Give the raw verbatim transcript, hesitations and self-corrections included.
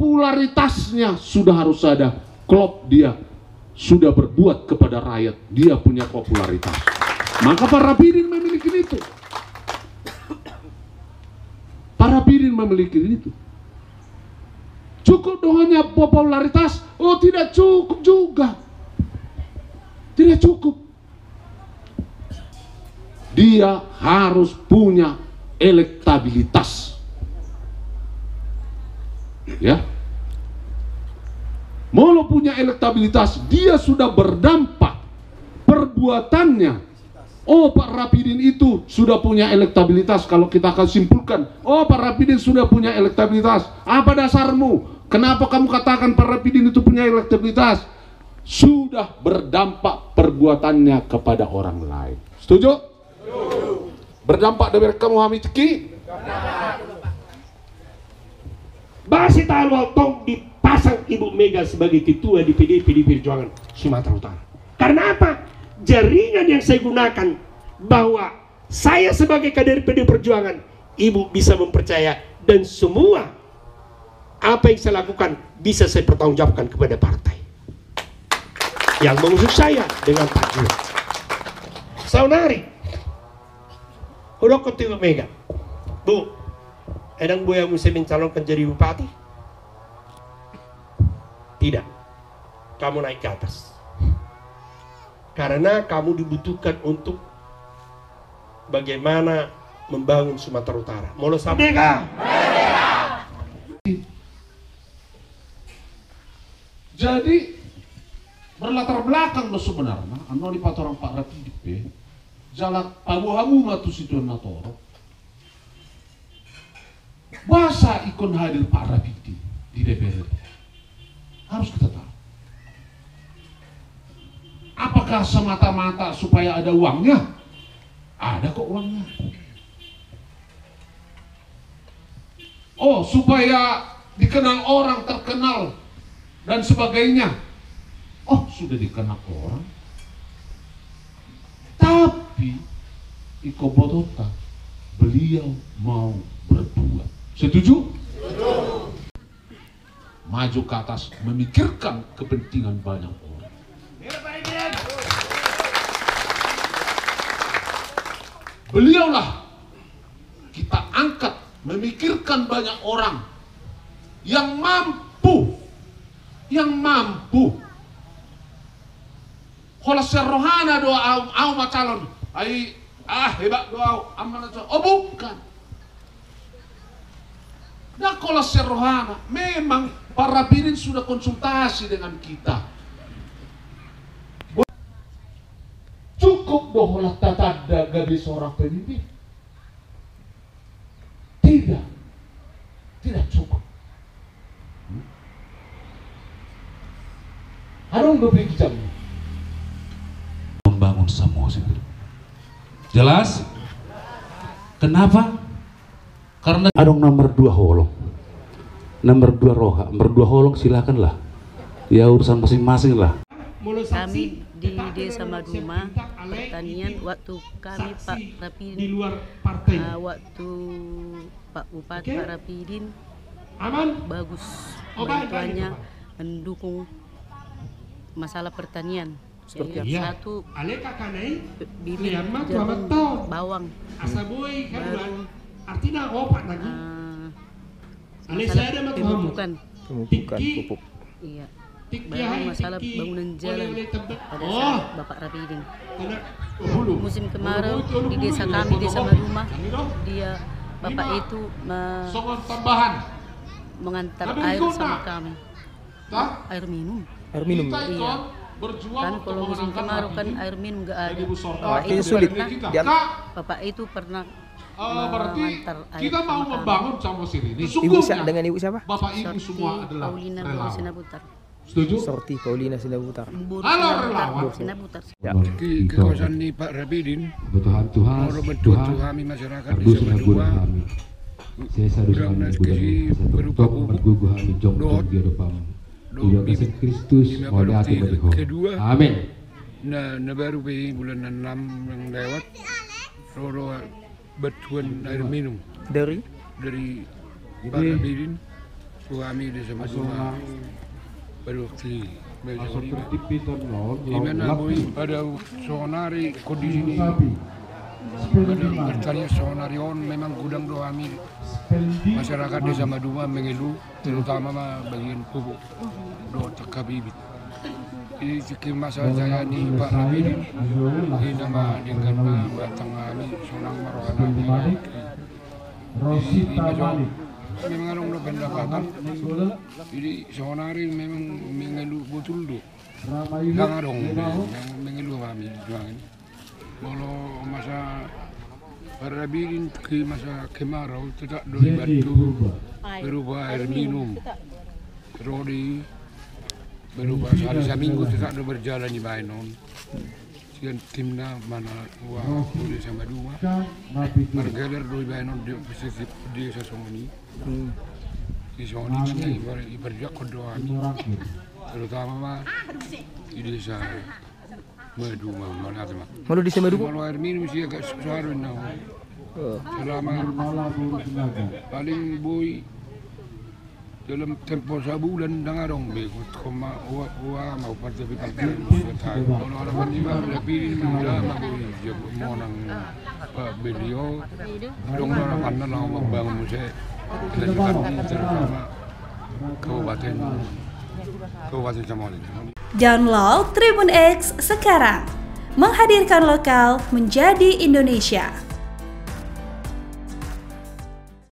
popularitasnya sudah harus ada. Klop dia sudah berbuat kepada rakyat, dia punya popularitas. Maka Pak Rapidin memiliki itu. Pak Rapidin memiliki itu. Cukup dengannya popularitas? Oh, tidak cukup juga. Tidak cukup. Dia harus punya elektabilitas. Ya. Mau punya elektabilitas, dia sudah berdampak perbuatannya. Oh, Pak Rapidin itu sudah punya elektabilitas. Kalau kita akan simpulkan, oh, Pak Rapidin sudah punya elektabilitas. Apa dasarmu? Kenapa kamu katakan Pak Rapidin itu punya elektabilitas? Sudah berdampak perbuatannya kepada orang lain. Setuju? Setuju. Berdampak dari kamu Hamidki? Basi tahu tong dipasang Ibu Mega sebagai ketua D P D P D Perjuangan Sumatera Utara. Karena apa? Jaringan yang saya gunakan bahwa saya sebagai kader P D Perjuangan, Ibu bisa mempercaya, dan semua apa yang saya lakukan bisa saya pertanggungjawabkan kepada partai yang mengusung saya dengan tajam. Saunari, udah ketemu Mega, Bu, edang Bu yang bisa mencalonkan jadi bupati? Tidak, kamu naik ke atas. Karena kamu dibutuhkan untuk bagaimana membangun Sumatera Utara. Molo Merdeka! Jadi berlatar belakang lo sebenarnya, anu di patorang Pak Rapidin, jalan abu-abu matu situ natoro. Bahasa ikon hadir Pak Rapidin di D P R D. Harus kita tahu. Apakah semata-mata supaya ada uangnya? Ada kok uangnya. Oh, supaya dikenal orang, terkenal dan sebagainya. Oh, sudah dikenal orang. Tapi Iko Botota, beliau mau berbuat. Setuju? Setuju. Maju ke atas, memikirkan kepentingan banyak orang. Beliaulah kita angkat, memikirkan banyak orang yang mampu, yang mampu. Kalau serohana doa au, au macalon, ai ah hebat doa amanah. Oh bukan. Nah kalau serohana, memang Pak Rapidin sudah konsultasi dengan kita. Cukup bahwa tak ada gadis seorang pemimpin. Tidak, tidak cukup. Hmm? Harus berpikir jam. Membangun semua sih. Jelas? Kenapa? Karena adong nomor dua holong, nomor dua roha, nomor dua holong silakanlah. Ya urusan masing-masing lah. Kami di Desa Maduma pertanian waktu kami Pak Rapidin, uh, waktu Pak Bupati Pak Rapidin bagus bantuannya mendukung masalah pertanian. Seperti Jadi, apa? Satu bibit jagung bawang baru, artinya opat lagi. Uh, masalah pemupukan. Pemupukan pupuk. Iya. Baru masalah bangunan jalan pada Oh. saat Bapak Rapidin. Musim kemarau di desa kami, Desa Maduma, dia Bapak itu me mengantar air sama kami. Air minum. Air minum. Iya. Kan kalau musim kemarau kan air minum nggak ada. Bapak itu itu sulit. pernah, Dia, Bapak itu pernah Uh, berarti mengantar air kita mau sama membangun sama Sirini. ibu Sungguhnya siapa dengan ibu siapa? Bapak ibu Sorti semua adalah Paulina relawan. Sinaputar. Setuju? Sorti Paulina Sinaputar. Buru Halo, Sinaputar, relawan. Buru Sinaputar. Ya. Di kawasan ini Pak Rapidin, Kebutuhan Tuhan, mau membantu Tuhan, kami masyarakat di Ardus Desa na guna Maduma. kami. Saya sadus Udah kami menas guna kesi sa berupa tuktok bubuk, maggugu kami jong doot, jong gero pam. doot, Iba kasi Kristus lima mo balok dati tiga, baliho. kedua. Amin. Nah, na baru di bulan enam yang lewat, Roro bantuan air minum Dari dari Pak Rapidin suami di sama dua berukti Masuk tertipitan non. Imena boy pada sonari kondisi ini pada bertanya sonarion memang gudang doami masyarakat desa Maduma mengeluh terutama bagian pupuk do takabibit. Ini fikir masa saya ni Pak Rabidin ini nama dengan batang kami sonang marohana Rosita Malik. memang orang lo pendapatan jadi sonari memang mengeluh betul do jangan dong yang mengeluh kami juang ini kalau masa Pak Rabidin ke masa kemarau tidak doi bantu berubah air minum rodi berubah hari seminggu tidak ada berjalan di Bainon. Sekian timna mana uang boleh sama dua. Margaler doi Bainon di pesisir di Sasongoni. Di Sasongoni ini ibarat kedua kami. Terutama mah di desa Madu mana tu mah. Malu di Semadu? Kalau air minum sih agak susah benar. Selama paling boy dalam tempo sebulan dengar dong bekut koma uang uang mau partai partai kalau orang ini mah lebih muda mah boleh mau nang beliau dong orang mana lah mau bangun musik kelanjutan terutama kabupaten kabupaten Samoa. Download Tribun X sekarang, menghadirkan lokal menjadi Indonesia.